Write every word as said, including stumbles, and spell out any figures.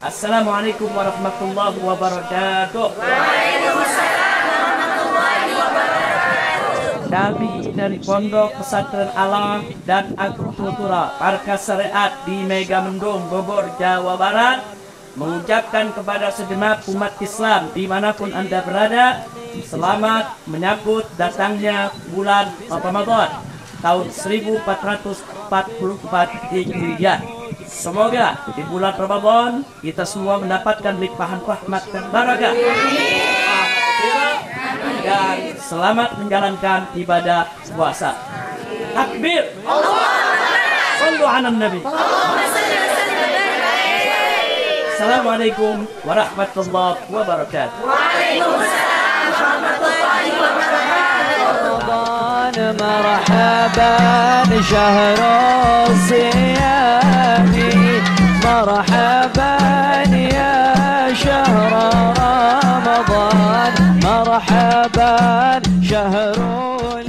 Assalamualaikum warahmatullahi wabarakatuh. Waalaikumsalam warahmatullahi wabarakatuh. Kami dari Pondok Pesantren Alam dan Agrikultura Markas Syariat di Megamendung, Bogor, Jawa Barat mengucapkan kepada segenap umat Islam dimanapun Anda berada, selamat menyambut datangnya bulan Ramadan tahun seribu empat ratus empat puluh empat Hijriah. Semoga di bulan Ramadan kita semua mendapatkan limpahan rahmat dan barakah. Dan selamat menjalankan ibadah puasa. Takbir. Sallu ala Nabi. Assalamualaikum warahmatullahi wabarakatuh. Waalaikumsalam warahmatullahi wabarakatuh. مرحبا شهر الصيام مرحبا يا شهر رمضان مرحبا شهر